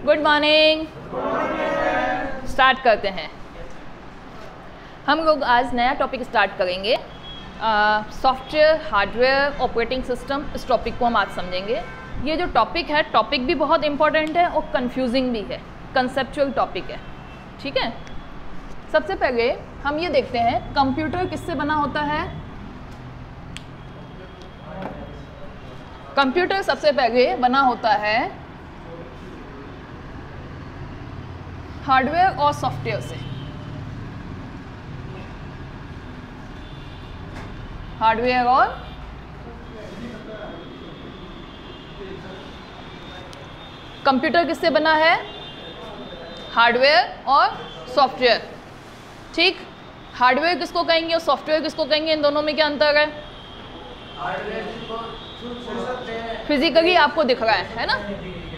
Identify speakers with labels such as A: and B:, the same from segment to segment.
A: Good morning. Start करते हैं। हम लोग आज नया टॉपिक स्टार्ट करेंगे, सॉफ्टवेयर, हार्डवेयर, ऑपरेटिंग सिस्टम। इस टॉपिक को हम आज समझेंगे। ये जो टॉपिक है, टॉपिक भी बहुत इंपॉर्टेंट है और कंफ्यूजिंग भी है, कंसेप्चुअल टॉपिक है। ठीक है, सबसे पहले हम ये देखते हैं कंप्यूटर किससे बना होता है। कंप्यूटर सबसे पहले बना होता है हार्डवेयर और सॉफ्टवेयर से। हार्डवेयर और कंप्यूटर किससे बना है? हार्डवेयर और सॉफ्टवेयर। ठीक, हार्डवेयर किसको कहेंगे और सॉफ्टवेयर किसको कहेंगे? इन दोनों में क्या अंतर है? फिजिकली आपको दिख रहा है ना?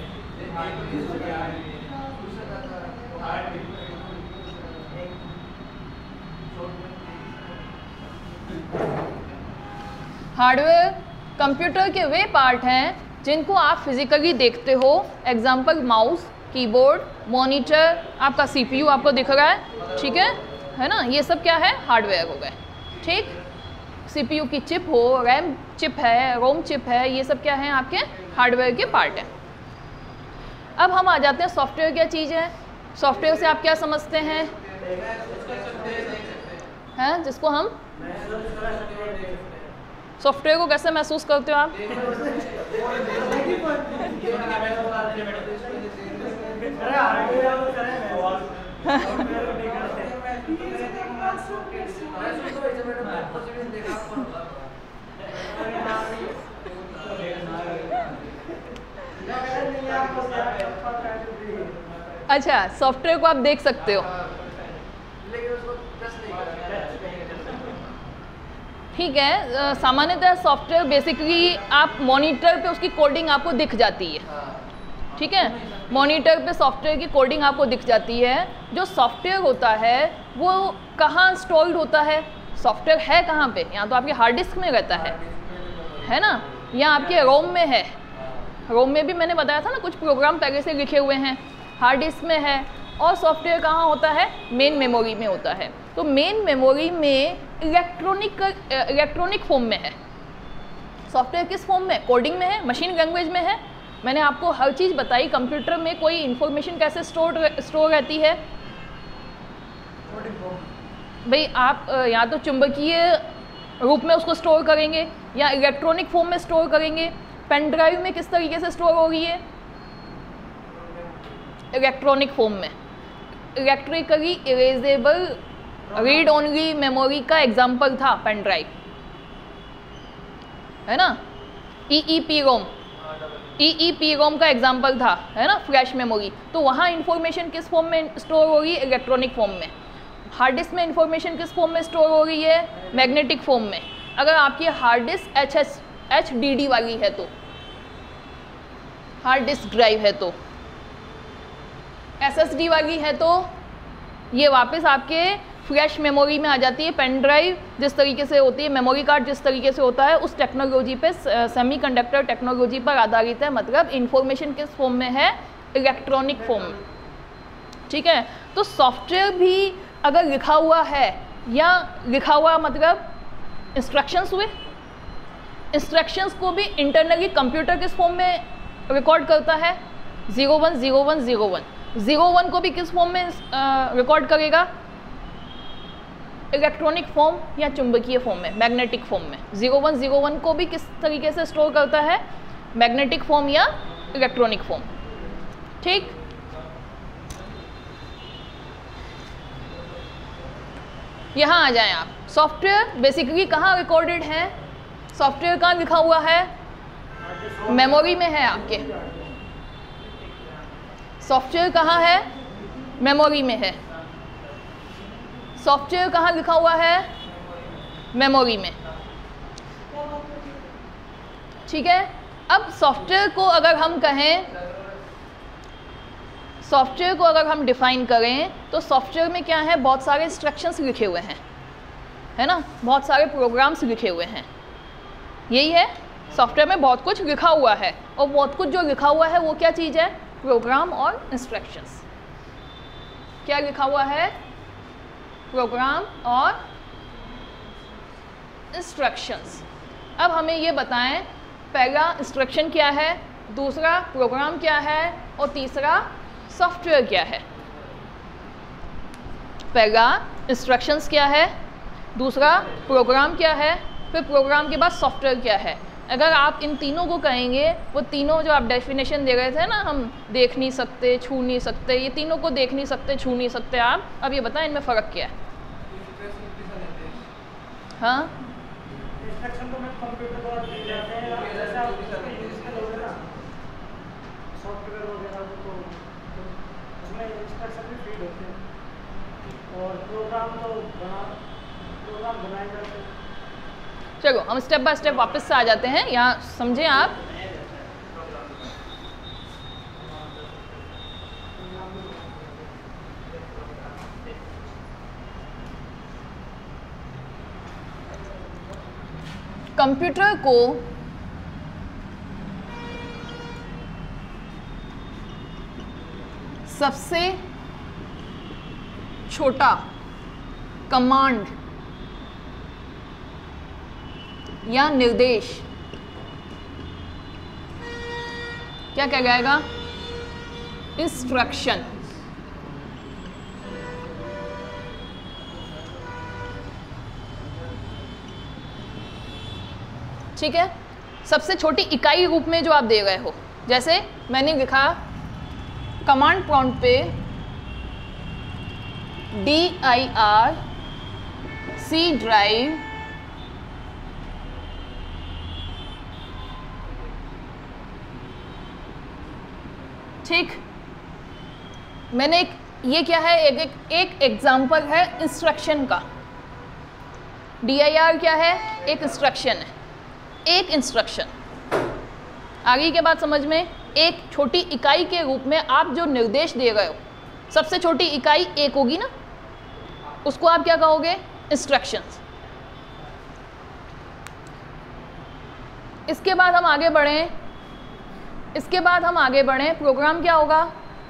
A: हार्डवेयर कंप्यूटर के वे पार्ट हैं जिनको आप फिजिकली देखते हो। एग्जाम्पल माउस, कीबोर्ड, मॉनिटर, आपका सीपीयू आपको दिख रहा है। ठीक है ना? ये सब क्या है? हार्डवेयर हो गए। ठीक, सीपीयू की चिप हो, रैम चिप है, रोम चिप है, ये सब क्या है? आपके हार्डवेयर के पार्ट हैं। अब हम आ जाते हैं सॉफ्टवेयर क्या चीज़ है। सॉफ्टवेयर से आप क्या समझते हैं? हैं जिसको हम सॉफ्टवेयर को कैसे महसूस करते हो आप? अच्छा, सॉफ्टवेयर को आप देख सकते हो। ठीक है, सामान्यतः सॉफ्टवेयर बेसिकली आप मॉनिटर पे उसकी कोडिंग आपको दिख जाती है। ठीक है, मॉनिटर पे सॉफ्टवेयर की कोडिंग आपको दिख जाती है। जो सॉफ्टवेयर होता है वो कहाँ स्टोर्ड होता है? सॉफ्टवेयर है कहाँ पे? यहाँ तो आपके हार्ड डिस्क में रहता है ना? या आपके रोम में है। रोम में भी मैंने बताया था ना, कुछ प्रोग्राम पहले से लिखे हुए हैं। हार्ड डिस्क में है। और सॉफ्टवेयर कहाँ होता है? मेन मेमोरी में होता है। तो मेन मेमोरी में इलेक्ट्रॉनिक फॉर्म में है। सॉफ्टवेयर किस फॉर्म में? कोडिंग में है, मशीन लैंग्वेज में है। मैंने आपको हर चीज़ बताई। कंप्यूटर में कोई इंफॉर्मेशन कैसे स्टोर रहती है भाई? आप या तो चुंबकीय रूप में उसको स्टोर करेंगे या इलेक्ट्रॉनिक फॉर्म में स्टोर करेंगे। पेन ड्राइव में किस तरीके से स्टोर हो रही है? इलेक्ट्रॉनिक फॉर्म में। Electrically erasable read only memory का एग्जाम्पल था पेन ड्राइव, है ना? EEP रोम का एग्जाम्पल था, है ना? Flash memory. तो वहाँ इंफॉर्मेशन किस फॉर्म में स्टोर हो रही है? इलेक्ट्रॉनिक फॉर्म में। हार्ड डिस्क में इंफॉर्मेशन किस फॉर्म में स्टोर हो रही है? मैग्नेटिक फॉर्म में। अगर आपकी हार्ड डिस्क HDD वाली है तो, हार्ड डिस्क ड्राइव है तो, SSD वाली है तो ये वापस आपके फ्लैश मेमोरी में आ जाती है। पेन ड्राइव जिस तरीके से होती है, मेमोरी कार्ड जिस तरीके से होता है, उस टेक्नोलॉजी पे, सेमीकंडक्टर टेक्नोलॉजी पर आधारित है। मतलब इंफॉर्मेशन किस फॉर्म में है? इलेक्ट्रॉनिक फॉर्म में। ठीक है, तो सॉफ्टवेयर भी अगर लिखा हुआ है, या लिखा हुआ मतलब इंस्ट्रक्शंस हुए, इंस्ट्रक्शंस को भी इंटरनली कंप्यूटर किस फॉर्म में रिकॉर्ड करता है? 010101। 01 को भी किस फॉर्म में रिकॉर्ड करेगा? इलेक्ट्रॉनिक फॉर्म या चुंबकीय फॉर्म में, मैग्नेटिक फॉर्म में। 0101 को भी किस तरीके से स्टोर करता है? मैग्नेटिक फॉर्म या इलेक्ट्रॉनिक फॉर्म। ठीक, यहाँ आ जाएं आप। सॉफ्टवेयर बेसिकली कहाँ रिकॉर्डेड है? सॉफ्टवेयर कहाँ लिखा हुआ है? मेमोरी में है आपके। सॉफ्टवेयर कहाँ है? मेमोरी में है। सॉफ्टवेयर कहाँ लिखा हुआ है? मेमोरी में। ठीक है, अब सॉफ्टवेयर को अगर हम कहें, सॉफ्टवेयर को अगर हम डिफाइन करें तो सॉफ्टवेयर में क्या है? बहुत सारे इंस्ट्रक्शंस लिखे हुए हैं, है ना? बहुत सारे प्रोग्राम्स लिखे हुए हैं। यही है, सॉफ्टवेयर में बहुत कुछ लिखा हुआ है। और बहुत कुछ जो लिखा हुआ है वो क्या चीज़ है? प्रोग्राम और इंस्ट्रक्शंस। क्या लिखा हुआ है? प्रोग्राम और इंस्ट्रक्शंस। अब हमें ये बताएं, पहला इंस्ट्रक्शन क्या है, दूसरा प्रोग्राम क्या है और तीसरा सॉफ्टवेयर क्या है। पहला इंस्ट्रक्शंस क्या है, दूसरा प्रोग्राम क्या है, फिर प्रोग्राम के बाद सॉफ्टवेयर क्या है। अगर आप इन तीनों को कहेंगे, वो तीनों जो आप डेफिनेशन दे रहे थे ना, हम देख नहीं सकते, छू नहीं सकते, ये तीनों को देख नहीं सकते, छू नहीं सकते आप, अब ये बताएं इनमें फ़र्क क्या है? हाँ,
B: इंस्ट्रक्शन तो मैं कंप्यूटर द्वारा दिए जाते हैं, जैसे आप फिजिकल हो गए ना सॉफ्टवेयर वगैरह, तो उसमें इंस्ट्रक्शन भी फीड होते हैं और प्रोग्राम बनाए जाते हैं।
A: चलो हम स्टेप बाय स्टेप वापस से आ जाते हैं, यहाँ समझें आप। कंप्यूटर को सबसे छोटा कमांड या निर्देश क्या कह जाएगा? इंस्ट्रक्शन। ठीक है, सबसे छोटी इकाई रूप में जो आप दे रहे हो, जैसे मैंने लिखा कमांड प्रॉम्प्ट पे dir C ड्राइव ठीक, मैंने ये क्या है, एक एग्जाम्पल है इंस्ट्रक्शन का। dir क्या है? एक इंस्ट्रक्शन है, एक इंस्ट्रक्शन। आगे के बाद समझ में, एक छोटी इकाई के रूप में आप जो निर्देश दे रहे हो, सबसे छोटी इकाई एक होगी ना, उसको आप क्या कहोगे? इंस्ट्रक्शंस। इसके बाद हम आगे बढ़ें, प्रोग्राम क्या होगा?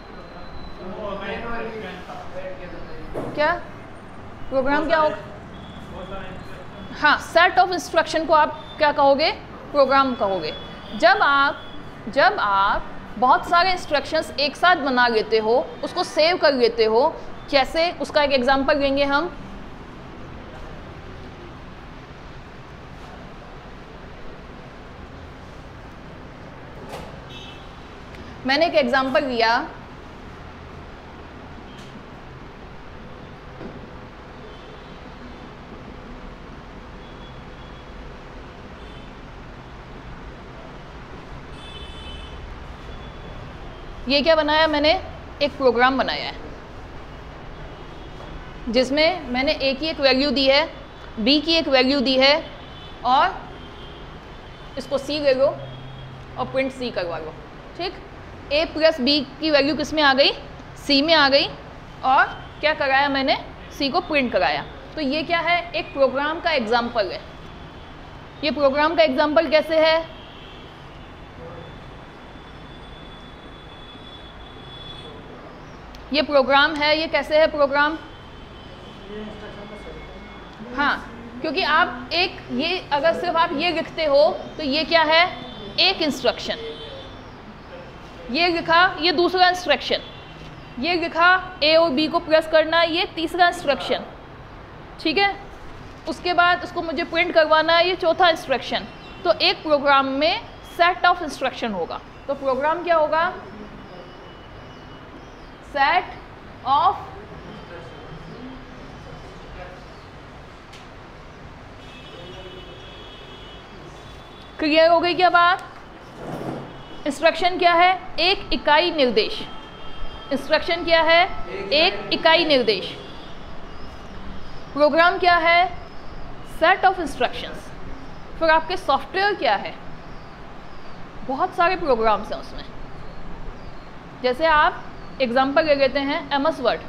A: क्या प्रोग्राम क्या होगा? हाँ, सेट ऑफ इंस्ट्रक्शन को आप क्या कहोगे? प्रोग्राम कहोगे। जब आप बहुत सारे इंस्ट्रक्शंस एक साथ बना लेते हो, उसको सेव कर लेते हो, कैसे? उसका एक एग्जांपल लेंगे हम। मैंने एक एग्जांपल लिया, ये क्या बनाया मैंने? एक प्रोग्राम बनाया है जिसमें मैंने ए की एक वैल्यू दी है, बी की एक वैल्यू दी है, और इसको सी ले लो और प्रिंट सी करवा लो। ठीक, ए प्लस बी की वैल्यू किस में आ गई? सी में आ गई, और क्या कराया मैंने? सी को प्रिंट कराया। तो ये क्या है? एक प्रोग्राम का एग्जाम्पल है। ये प्रोग्राम का एग्जाम्पल कैसे है? ये प्रोग्राम है, ये कैसे है प्रोग्राम? हाँ, क्योंकि आप ये अगर सिर्फ आप ये लिखते हो तो ये क्या है? एक इंस्ट्रक्शन। ये लिखा, ये दूसरा इंस्ट्रक्शन। ये लिखा ए और बी को प्रेस करना, ये तीसरा इंस्ट्रक्शन। ठीक है, उसके बाद उसको मुझे प्रिंट करवाना है, ये चौथा इंस्ट्रक्शन। तो एक प्रोग्राम में सेट ऑफ इंस्ट्रक्शन होगा। तो प्रोग्राम क्या होगा? सेट ऑफ क्लियर हो गई क्या बात? इंस्ट्रक्शन क्या है? एक इकाई निर्देश। इंस्ट्रक्शन क्या है? एक इकाई निर्देश। प्रोग्राम क्या है? Set of instructions. फिर आपके सॉफ्टवेयर क्या है? बहुत सारे प्रोग्राम्स हैं उसमें। जैसे आप एग्जाम्पल ले लेते हैं MS वर्ड,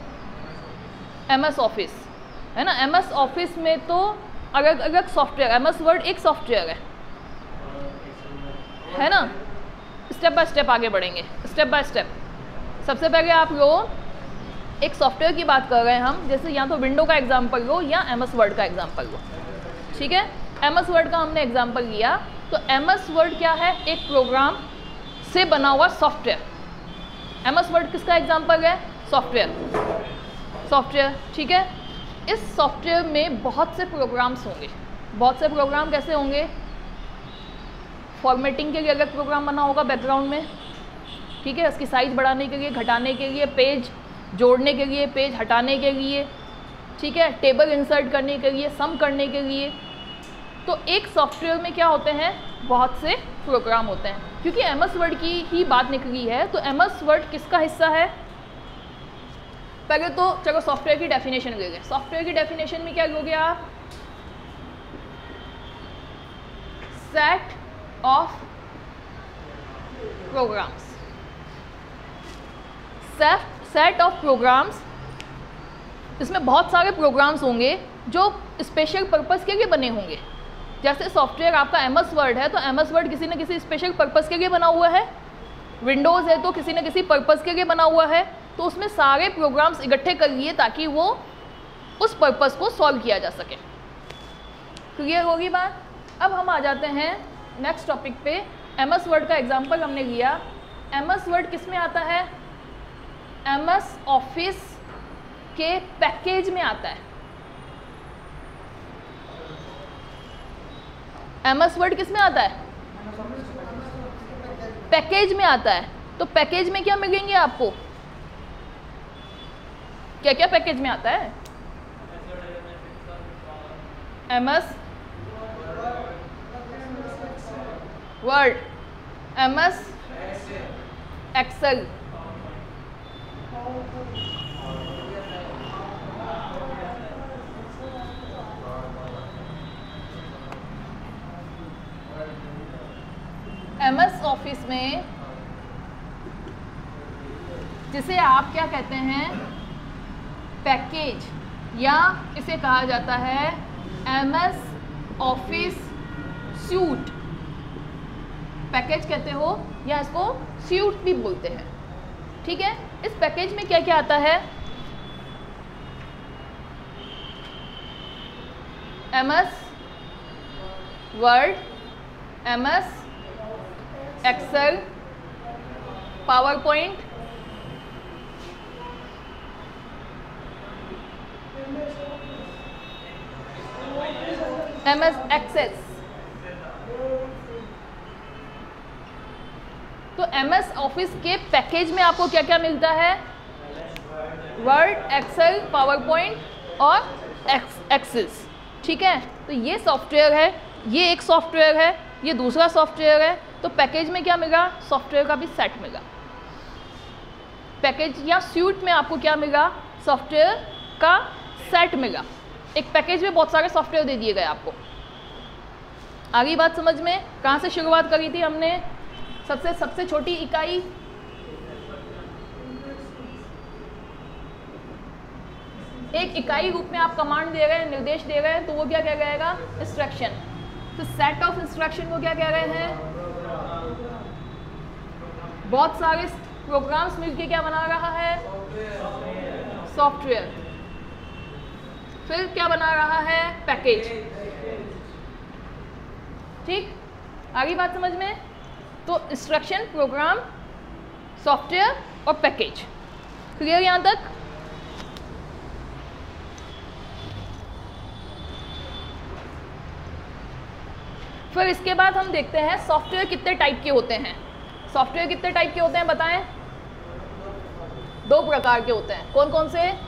A: MS ऑफिस, है ना। MS ऑफिस में तो अलग अलग सॉफ्टवेयर, MS वर्ड एक सॉफ्टवेयर है ना। स्टेप बाय स्टेप आगे बढ़ेंगे, स्टेप बाय स्टेप। सबसे पहले आप लोग एक सॉफ्टवेयर की बात कर रहे हैं हम, जैसे या तो विंडो का एग्जाम्पल लो या MS वर्ड का एग्जाम्पल लो, ठीक है। MS वर्ड का हमने एग्जाम्पल लिया, तो MS वर्ड क्या है? एक प्रोग्राम से बना हुआ सॉफ्टवेयर। MS वर्ड किसका एग्जाम्पल है? सॉफ्टवेयर, ठीक है। इस सॉफ्टवेयर में बहुत से प्रोग्राम्स होंगे। बहुत से प्रोग्राम कैसे होंगे? फॉर्मेटिंग के लिए अलग प्रोग्राम बना होगा बैकग्राउंड में, ठीक है, उसकी साइज़ बढ़ाने के लिए, घटाने के लिए, पेज जोड़ने के लिए, पेज हटाने के लिए, ठीक है, टेबल इंसर्ट करने के लिए, सम करने के लिए। तो एक सॉफ्टवेयर में क्या होते हैं? बहुत से प्रोग्राम होते हैं। क्योंकि MS वर्ड की ही बात निकली है, तो MS वर्ड किसका हिस्सा है? पहले तो चलो सॉफ्टवेयर की डेफिनेशन ले लें। सॉफ्टवेयर की डेफिनेशन में क्या लोगे आप? Set of programs. Set of programs, इसमें बहुत सारे प्रोग्राम्स होंगे जो स्पेशल पर्पस के लिए बने होंगे। जैसे सॉफ्टवेयर आपका MS वर्ड है, तो MS वर्ड किसी न किसी स्पेशल पर्पस के लिए बना हुआ है। विंडोज़ है तो किसी न किसी पर्पस के लिए बना हुआ है। तो उसमें सारे प्रोग्राम्स इकट्ठे कर लिए ताकि वो उस पर्पस को सॉल्व किया जा सके। क्लियर होगी बात? अब हम आ जाते हैं नेक्स्ट टॉपिक पे। MS वर्ड का एग्जांपल हमने लिया। MS वर्ड किस में आता है? MS ऑफिस के पैकेज में आता है। MS वर्ड किस में आता है? पैकेज में आता है। तो पैकेज में क्या मिलेंगे आपको? क्या क्या पैकेज में आता है? MS Word, MS Excel, MS Office में जिसे आप क्या कहते हैं? पैकेज, या इसे कहा जाता है MS ऑफिस सूट। पैकेज कहते हो या इसको सूट भी बोलते हैं, ठीक है। इस पैकेज में क्या क्या आता है? MS Word, MS Excel, PowerPoint, MS Access. तो MS ऑफिस के पैकेज में आपको क्या क्या मिलता है? वर्ड, एक्सेल, पावर पॉइंट और एक्सेस, ठीक है। तो ये सॉफ्टवेयर है, ये एक सॉफ्टवेयर है, ये दूसरा सॉफ्टवेयर है। तो पैकेज में क्या मिला? सॉफ्टवेयर का भी सेट मिला। पैकेज या सूट में आपको क्या मिला? सॉफ्टवेयर का सेट मिला। एक पैकेज में बहुत सारे सॉफ्टवेयर दे दिए गए आपको। आगे बात समझ में? कहाँ से शुरुआत करी थी हमने? सबसे छोटी इकाई एक इकाई रूप में आप कमांड दे रहे हैं, निर्देश दे रहे हैं, तो वो क्या कह जाएगा? इंस्ट्रक्शन। तो सेट ऑफ इंस्ट्रक्शन को क्या कह रहे हैं? बहुत सारे प्रोग्राम्स मिलके क्या बना रहा है? सॉफ्टवेयर। फिर क्या बना रहा है? पैकेज। ठीक, आगे बात समझ में? तो इंस्ट्रक्शन, प्रोग्राम, सॉफ्टवेयर और पैकेज। क्लियर यहां तक? फिर इसके बाद हम देखते हैं सॉफ्टवेयर कितने टाइप के होते हैं। सॉफ्टवेयर कितने टाइप के होते हैं बताएं? 2 प्रकार के होते हैं। कौन कौन से?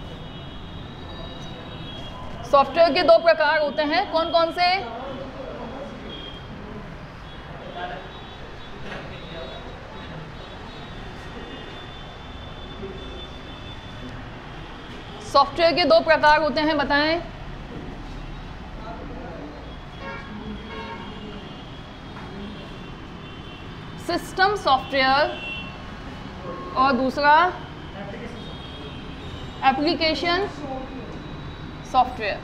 A: सॉफ्टवेयर के 2 प्रकार होते हैं। कौन कौन से? सॉफ्टवेयर के 2 प्रकार होते हैं, बताएं? सिस्टम सॉफ्टवेयर और दूसरा एप्लीकेशन सॉफ्टवेयर।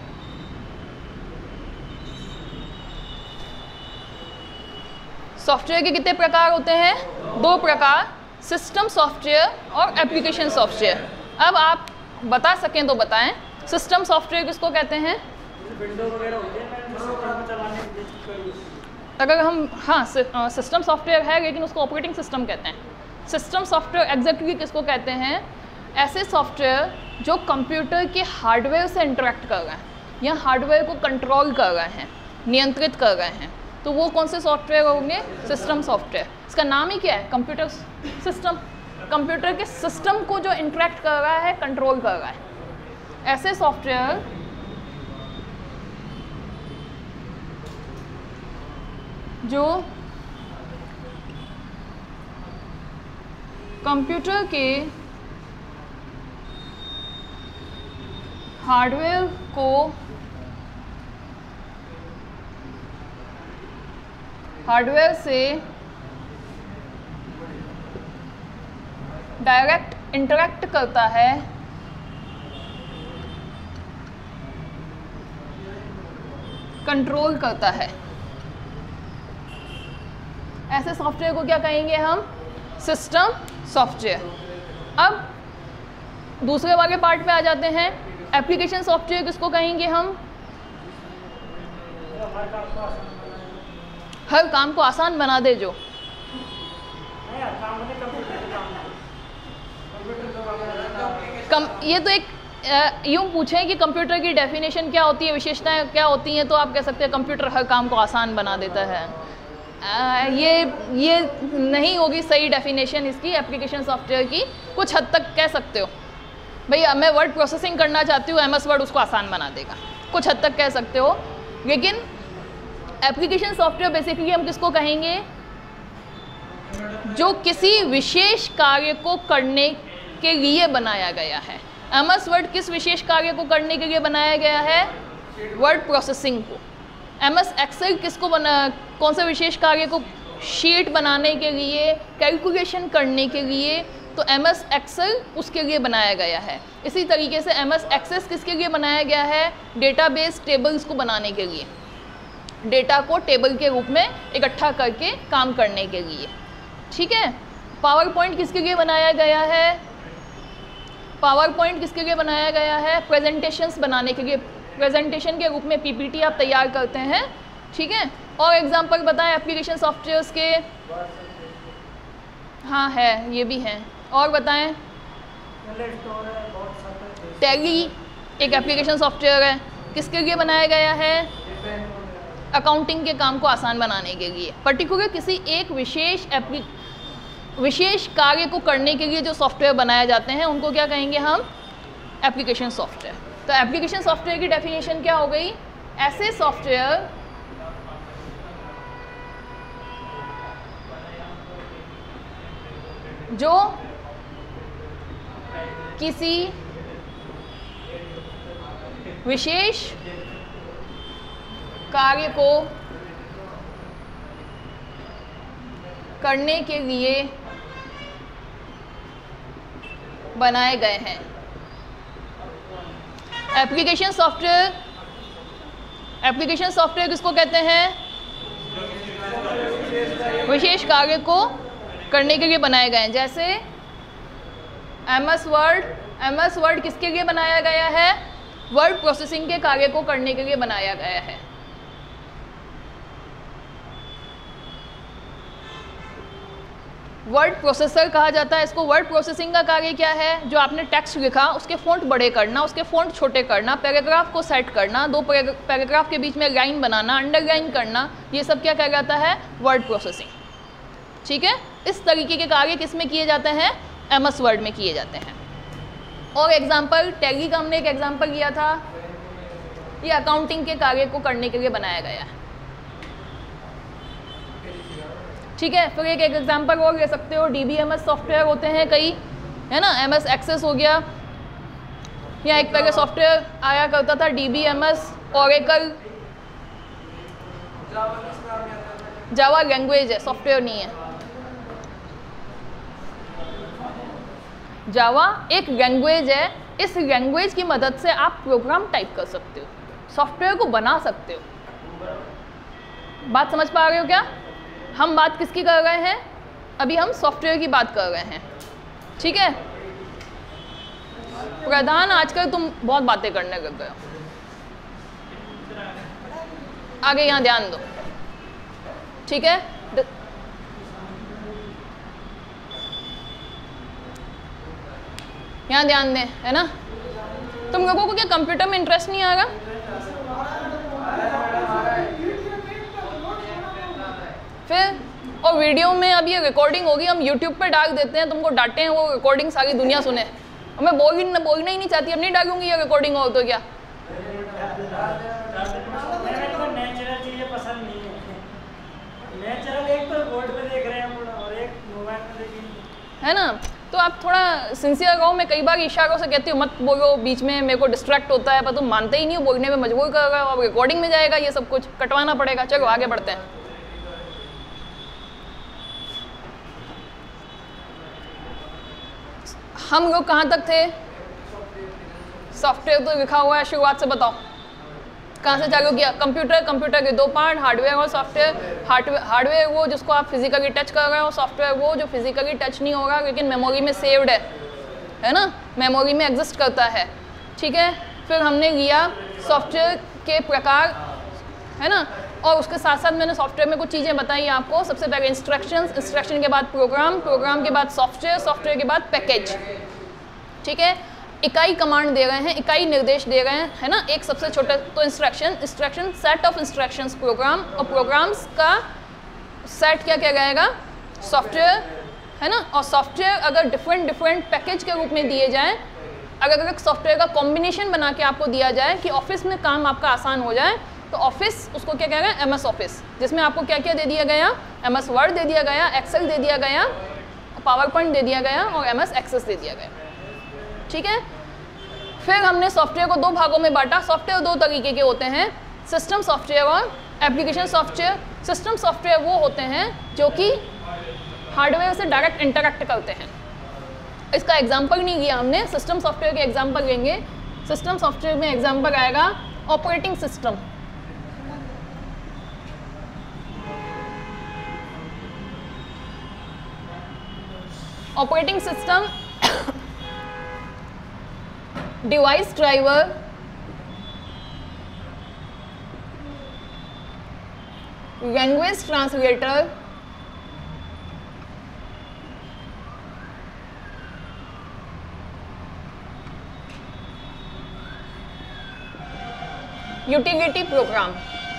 A: सॉफ्टवेयर के कितने प्रकार होते हैं? 2 प्रकार, सिस्टम सॉफ्टवेयर और एप्लीकेशन सॉफ्टवेयर। अब आप बता सकें तो बताएं, सिस्टम सॉफ्टवेयर किसको कहते हैं?
B: विंडो वगैरह होती है ना, सिस्टम में चलाने के लिए।
A: अगर हम, हाँ, सिस्टम सॉफ्टवेयर है लेकिन उसको ऑपरेटिंग सिस्टम कहते हैं। सिस्टम सॉफ्टवेयर एग्जैक्टली किसको कहते हैं? ऐसे सॉफ्टवेयर जो कंप्यूटर के हार्डवेयर से इंटरेक्ट कर रहे हैं या हार्डवेयर को कंट्रोल कर रहे हैं, नियंत्रित कर रहे हैं, तो वो कौन से सॉफ्टवेयर होंगे? System software. इसका नाम ही क्या है? Computer system. कंप्यूटर के सिस्टम को जो इंटरेक्ट कर रहा है, कंट्रोल कर रहा है, ऐसे सॉफ्टवेयर जो कंप्यूटर के हार्डवेयर को हार्डवेयर से डायरेक्ट इंटरेक्ट करता है, कंट्रोल करता है, ऐसे सॉफ्टवेयर को क्या कहेंगे हम? System software. अब दूसरे वाले पार्ट पे आ जाते हैं, एप्लीकेशन सॉफ्टवेयर किसको कहेंगे हम? हर काम को आसान बना दे जो। ये तो एक यूँ पूछें कि कंप्यूटर की डेफिनेशन क्या होती है, विशेषताएं क्या होती हैं, तो आप कह सकते हैं कंप्यूटर हर काम को आसान बना देता है। ये नहीं होगी सही डेफिनेशन इसकी, एप्लीकेशन सॉफ्टवेयर की। कुछ हद तक कह सकते हो भैया मैं वर्ड प्रोसेसिंग करना चाहती हूँ, MS वर्ड उसको आसान बना देगा, कुछ हद तक कह सकते हो। लेकिन एप्लीकेशन सॉफ्टवेयर बेसिकली हम किसको कहेंगे? जो किसी विशेष कार्य को करने के लिए बनाया गया है। MS वर्ड किस विशेष कार्य को करने के लिए बनाया गया है? वर्ड प्रोसेसिंग को। MS एक्सेल किसको कौन से विशेष कार्य को? शीट बनाने के लिए, कैलकुलेशन करने के लिए, तो MS एक्सेल उसके लिए बनाया गया है। इसी तरीके से MS एक्सेस किसके लिए बनाया गया है? डेटाबेस टेबल्स को बनाने के लिए, डेटा को टेबल के रूप में इकट्ठा करके काम करने के लिए, ठीक है। पावर पॉइंट किसके लिए बनाया गया है? पावर पॉइंट किसके लिए बनाया गया है? प्रेजेंटेशंस बनाने के लिए, प्रेजेंटेशन के रूप में PPT आप तैयार करते हैं, ठीक है। और एग्जांपल बताएं एप्लीकेशन सॉफ्टवेयर्स के। हाँ है, ये भी हैं। और बताएं। टैली एक एप्लीकेशन सॉफ्टवेयर है, किसके लिए बनाया गया है? अकाउंटिंग के काम को आसान बनाने के लिए। पर्टिकुलर किसी एक विशेष कार्य को करने के लिए जो सॉफ्टवेयर बनाए जाते हैं उनको क्या कहेंगे हम? Application software. तो एप्लीकेशन सॉफ्टवेयर की डेफिनेशन क्या हो गई? ऐसे सॉफ्टवेयर जो किसी विशेष कार्य को करने के लिए बनाए गए हैं। एप्लीकेशन सॉफ्टवेयर किसको कहते हैं? विशेष कार्य को करने के लिए बनाए गए हैं। जैसे MS वर्ड किसके लिए बनाया गया है? वर्ड प्रोसेसिंग के कार्य को करने के लिए बनाया गया है। वर्ड प्रोसेसर कहा जाता है इसको। वर्ड प्रोसेसिंग का कार्य क्या है? जो आपने टेक्स्ट लिखा उसके फ़ॉन्ट बड़े करना, उसके फ़ॉन्ट छोटे करना, पैराग्राफ को सेट करना, 2 पैराग्राफ के बीच में लाइन बनाना, अंडरलाइन करना, ये सब क्या कहलाता है? वर्ड प्रोसेसिंग, ठीक है। इस तरीके के कार्य किस में किए जाते हैं? MS वर्ड में किए जाते हैं। और एग्जाम्पल, टैली का हमने एक एग्जाम्पल लिया था, ये अकाउंटिंग के कार्य को करने के लिए बनाया गया है, ठीक है। फिर एक एग्जांपल और ले सकते हो, DBMS सॉफ्टवेयर होते हैं कई, है ना। MS एक्सेस हो गया, या एक पहले सॉफ्टवेयर आया करता था DBMS, ओरेकल, जावा लैंग्वेज है, सॉफ्टवेयर नहीं है। जावा एक लैंग्वेज है, इस लैंग्वेज की मदद से आप प्रोग्राम टाइप कर सकते हो, सॉफ्टवेयर को बना सकते हो। बात समझ पा रहे हो क्या? हम बात किसकी कर रहे हैं? अभी हम सॉफ्टवेयर की बात कर रहे हैं, ठीक है। प्रधान आजकल तुम बहुत बातें करने लग गए हो, आगे यहाँ ध्यान दो, ठीक है। यहाँ ध्यान दें, है ना। तुम लोगों को क्या कंप्यूटर में इंटरेस्ट नहीं आ रहा? फिर और वीडियो में अब ये रिकॉर्डिंग होगी, हम यूट्यूब पे डाल देते हैं, तुमको डांटे हैं, वो रिकॉर्डिंग सारी दुनिया सुने। और मैं बोलना ही नहीं चाहती, अब नहीं डालूंगी ये रिकॉर्डिंग हो तो क्या।
B: नेचुरल चीजें पसंद नहीं है, नेचुरल एक तो बोर्ड पे देख रहे हैं और एक मोबाइल में देखेंगे, है ना।
A: तो आप थोड़ा सिंसियर रहो। मैं कई बार इशारों से कहती हूँ मत बोलो, बीच में मेरे को डिस्ट्रैक्ट होता है, पर तुम मानते ही नहीं हो, बोलने में मजबूर कर रहे हो। अब रिकॉर्डिंग में जाएगा ये सब कुछ, कटवाना पड़ेगा। चलो आगे बढ़ते हैं। हम लोग कहाँ तक थे? सॉफ्टवेयर तो लिखा हुआ है, शुरुआत से बताओ कहाँ से चालू किया? कंप्यूटर के दो पार्ट, हार्डवेयर और सॉफ्टवेयर। हार्डवेयर वो जिसको आप फिजिकली टच कर रहे हो, सॉफ्टवेयर वो जो फिजिकली टच नहीं होगा लेकिन मेमोरी में सेव्ड है ना, मेमोरी में एग्जिस्ट करता है, ठीक है। फिर हमने लिया सॉफ्टवेयर के प्रकार, है ना, और उसके साथ साथ मैंने सॉफ्टवेयर में कुछ चीज़ें बताई आपको। सबसे पहले इंस्ट्रक्शन के बाद प्रोग्राम के बाद सॉफ्टवेयर के बाद पैकेज, ठीक है। इकाई कमांड दे रहे हैं, इकाई निर्देश दे रहे हैं, है ना। एक सबसे छोटा तो instruction set of instructions program, और प्रोग्राम्स का सेट क्या रहेगा? सॉफ्टवेयर, है ना। और सॉफ्टवेयर अगर डिफरेंट पैकेज के रूप में दिए जाए, अगर सॉफ्टवेयर का कॉम्बिनेशन बना के आपको दिया जाए कि ऑफिस में काम आपका आसान हो जाए, तो ऑफिस उसको क्या कहेगा? MS ऑफिस, जिसमें आपको क्या क्या दे दिया गया? MS वर्ड दे दिया गया, एक्सेल दे दिया गया, पावर पॉइंट दे दिया गया और MS एक्सेस दे दिया गया, ठीक है। फिर हमने सॉफ्टवेयर को दो भागों में बांटा। सॉफ्टवेयर दो तरीके के होते हैं, सिस्टम सॉफ्टवेयर और एप्लीकेशन सॉफ्टवेयर। सिस्टम सॉफ्टवेयर वो होते हैं जो कि हार्डवेयर से डायरेक्ट इंटरैक्ट करते हैं। इसका एग्जाम्पल नहीं लिया हमने, सिस्टम सॉफ्टवेयर के एग्जाम्पल लेंगे। सिस्टम सॉफ्टवेयर में एग्जाम्पल आएगा operating system, operating system, device driver, language translator, utility program.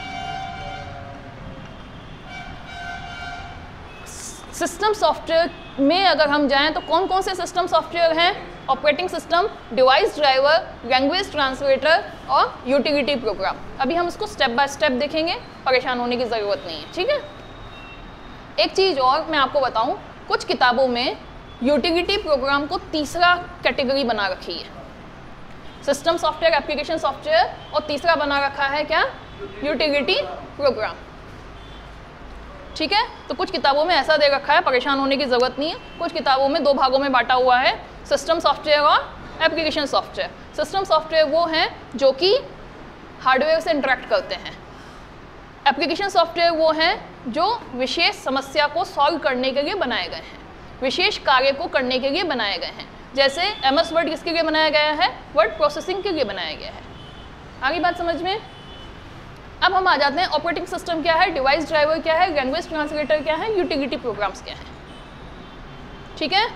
A: System software में अगर हम जाएं तो कौन कौन से सिस्टम सॉफ्टवेयर हैं? Operating system, device driver, language translator और यूटिलिटी प्रोग्राम। अभी हम इसको स्टेप बाय स्टेप देखेंगे, परेशान होने की ज़रूरत नहीं है, ठीक है। एक चीज़ और मैं आपको बताऊं, कुछ किताबों में यूटिलिटी प्रोग्राम को तीसरा कैटेगरी बना रखी है। सिस्टम सॉफ्टवेयर, एप्लीकेशन सॉफ्टवेयर, और तीसरा बना रखा है क्या? यूटिलिटी प्रोग्राम, ठीक है। तो कुछ किताबों में ऐसा दे रखा है, परेशान होने की ज़रूरत नहीं है। कुछ किताबों में दो भागों में बांटा हुआ है, सिस्टम सॉफ्टवेयर और एप्लीकेशन सॉफ्टवेयर। सिस्टम सॉफ्टवेयर वो हैं जो कि हार्डवेयर से इंटरेक्ट करते हैं। एप्लीकेशन सॉफ्टवेयर वो हैं जो विशेष समस्या को सॉल्व करने के लिए बनाए गए हैं, विशेष कार्य को करने के लिए बनाए गए हैं। जैसे MS वर्ड किसके लिए बनाया गया है? वर्ड प्रोसेसिंग के लिए बनाया गया है। आगे बात समझ में? अब हम आ जाते हैं ऑपरेटिंग सिस्टम क्या है, डिवाइस ड्राइवर क्या है, लैंग्वेज ट्रांसलेटर क्या है, यूटिलिटी प्रोग्राम्स क्या है, ठीक है।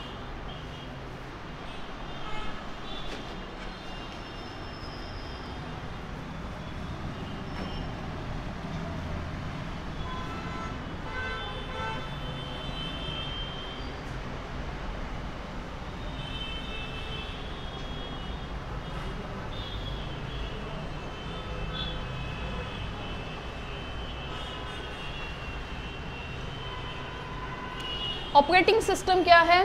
A: ऑपरेटिंग सिस्टम क्या है?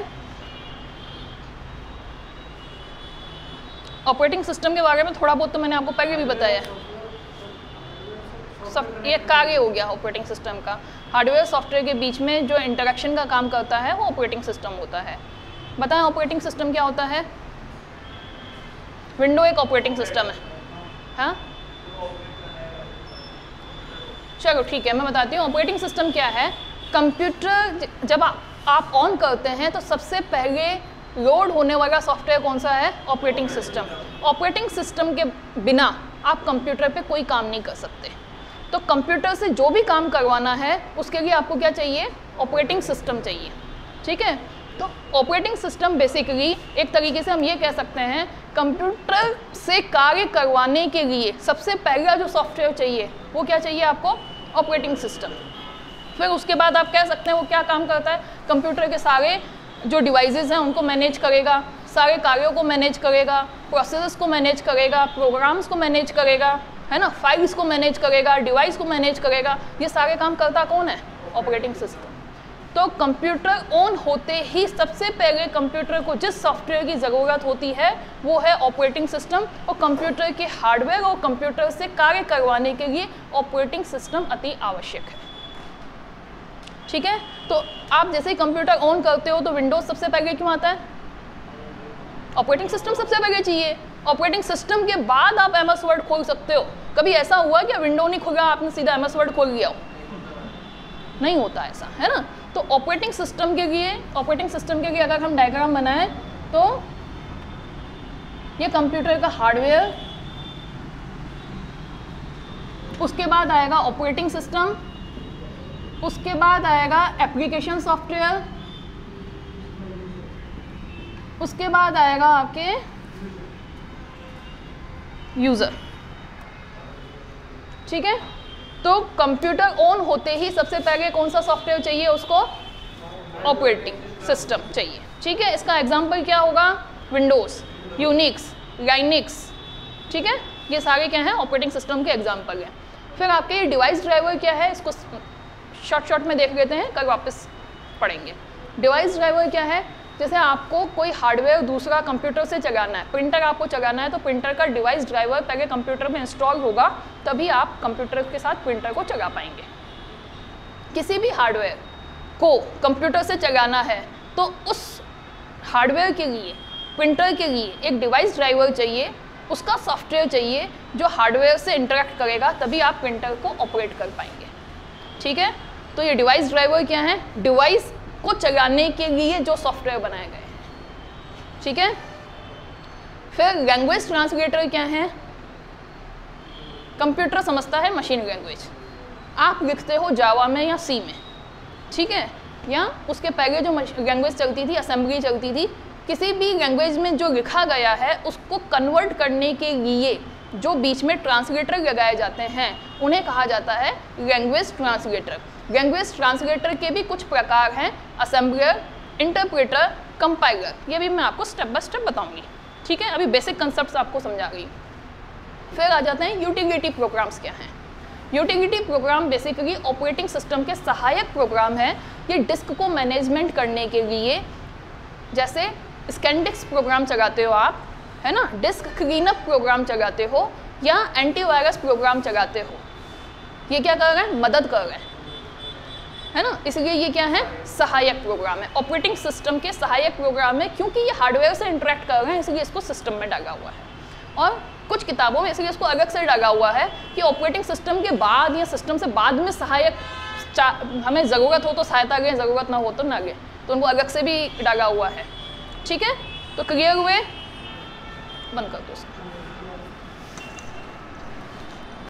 A: ऑपरेटिंग सिस्टम के बारे में थोड़ा बहुत तो मैंने आपको पहले भी बताया। सब ये कार्य हो गया ऑपरेटिंग सिस्टम का। हार्डवेयर सॉफ्टवेयर के बीच में जो इंटरेक्शन का काम करता है वो ऑपरेटिंग सिस्टम होता है। बताएं ऑपरेटिंग सिस्टम क्या होता है? विंडो एक ऑपरेटिंग सिस्टम है, हाँ चलो ठीक है, मैं बताती हूँ ऑपरेटिंग सिस्टम क्या है। कंप्यूटर जब आप ऑन करते हैं तो सबसे पहले लोड होने वाला सॉफ्टवेयर कौन सा है? Operating system. ऑपरेटिंग सिस्टम के बिना आप कंप्यूटर पे कोई काम नहीं कर सकते। तो कंप्यूटर से जो भी काम करवाना है उसके लिए आपको क्या चाहिए? ऑपरेटिंग सिस्टम चाहिए। ठीक है, तो ऑपरेटिंग सिस्टम बेसिकली एक तरीके से हम ये कह सकते हैं, कंप्यूटर से कार्य करवाने के लिए सबसे पहला जो सॉफ्टवेयर चाहिए वो क्या चाहिए आपको? Operating system. फिर उसके बाद आप कह सकते हैं वो क्या काम करता है? कंप्यूटर के सारे जो डिवाइसेस हैं उनको मैनेज करेगा, सारे कार्यों को मैनेज करेगा, प्रोसेसेस को मैनेज करेगा, प्रोग्राम्स को मैनेज करेगा, है ना, फाइल्स को मैनेज करेगा, डिवाइस को मैनेज करेगा। ये सारे काम करता कौन है? Operating system. तो कंप्यूटर ऑन होते ही सबसे पहले कंप्यूटर को जिस सॉफ्टवेयर की ज़रूरत होती है वो है ऑपरेटिंग सिस्टम, और कंप्यूटर के हार्डवेयर और कंप्यूटर से कार्य करवाने के लिए ऑपरेटिंग सिस्टम अति आवश्यक है। ठीक है, तो आप जैसे ही कंप्यूटर ऑन करते हो तो विंडोज सबसे पहले क्यों आता है? ऑपरेटिंग सिस्टम सबसे पहले चाहिए। ऑपरेटिंग सिस्टम के बाद आप MS वर्ड खोल सकते हो। कभी ऐसा हुआ कि विंडो नहीं खुला आपने सीधा MS वर्ड खोल लिया हो? नहीं होता ऐसा, है ना। तो ऑपरेटिंग सिस्टम के लिए अगर हम डायग्राम बनाएं तो ये कंप्यूटर का हार्डवेयर, उसके बाद आएगा ऑपरेटिंग सिस्टम, उसके बाद आएगा एप्लीकेशन सॉफ्टवेयर, उसके बाद आएगा आपके यूज़र। ठीक है, तो कंप्यूटर ऑन होते ही सबसे पहले कौन सा सॉफ्टवेयर चाहिए उसको? ऑपरेटिंग सिस्टम चाहिए। ठीक है, इसका एग्जांपल क्या होगा? Windows, Unix, Linux. ठीक है, ये सारे क्या हैं? ऑपरेटिंग सिस्टम के एग्जांपल हैं। फिर आपके ये डिवाइस ड्राइवर क्या है, इसको शॉर्ट में देख लेते हैं, कल वापस पढ़ेंगे। डिवाइस ड्राइवर क्या है? जैसे आपको कोई हार्डवेयर दूसरा कंप्यूटर से चलाना है, प्रिंटर आपको चलाना है, तो प्रिंटर का डिवाइस ड्राइवर पहले कंप्यूटर में इंस्टॉल होगा, तभी आप कंप्यूटर के साथ प्रिंटर को चला पाएंगे। किसी भी हार्डवेयर को कंप्यूटर से चलाना है तो उस हार्डवेयर के लिए, प्रिंटर के लिए एक डिवाइस ड्राइवर चाहिए, उसका सॉफ्टवेयर चाहिए जो हार्डवेयर से इंटरेक्ट करेगा, तभी आप प्रिंटर को ऑपरेट कर पाएंगे। ठीक है, तो ये डिवाइस ड्राइवर क्या है? डिवाइस को चलाने के लिए जो सॉफ्टवेयर बनाए गए हैं। ठीक है, फिर लैंग्वेज ट्रांसलेटर क्या है? कंप्यूटर समझता है मशीन लैंग्वेज। आप लिखते हो जावा में या सी में, ठीक है, या उसके पहले जो लैंग्वेज चलती थी, असेंबली चलती थी, किसी भी लैंग्वेज में जो लिखा गया है उसको कन्वर्ट करने के लिए जो बीच में ट्रांसलेटर लगाए जाते हैं उन्हें कहा जाता है लैंग्वेज ट्रांसलेटर। लैंग्वेज ट्रांसलेटर के भी कुछ प्रकार हैं, असेंबलर, इंटरप्रेटर, कंपाइलर। ये भी मैं आपको स्टेप बाय स्टेप बताऊंगी। ठीक है, अभी बेसिक कंसेप्ट्स आपको समझा गई। फिर आ जाते हैं यूटिलिटी प्रोग्राम्स क्या हैं। Utility program basically operating system के सहायक प्रोग्राम है। ये डिस्क को मैनेजमेंट करने के लिए, जैसे स्कैनडिस्क प्रोग्राम चलाते हो आप, है ना, डिस्क क्लीनअप प्रोग्राम चलाते हो या एंटीवायरस प्रोग्राम चलाते हो, ये क्या कर रहे हैं? मदद कर रहे हैं, है ना। इसलिए ये क्या है? सहायक प्रोग्राम है। ऑपरेटिंग सिस्टम के सहायक प्रोग्राम है, क्योंकि ये हार्डवेयर से इंटरेक्ट कर रहे हैं, इसलिए इसको सिस्टम में डाला हुआ है। और कुछ किताबों में इसलिए इसको अलग से डाला हुआ है कि ऑपरेटिंग सिस्टम के बाद या सिस्टम से बाद में सहायक, हमें ज़रूरत हो तो सहायता लें, ज़रूरत ना हो तो ना लें, तो उनको अलग से भी डाला हुआ है। ठीक है, तो क्लियर हुए? बंद कर दो इसको।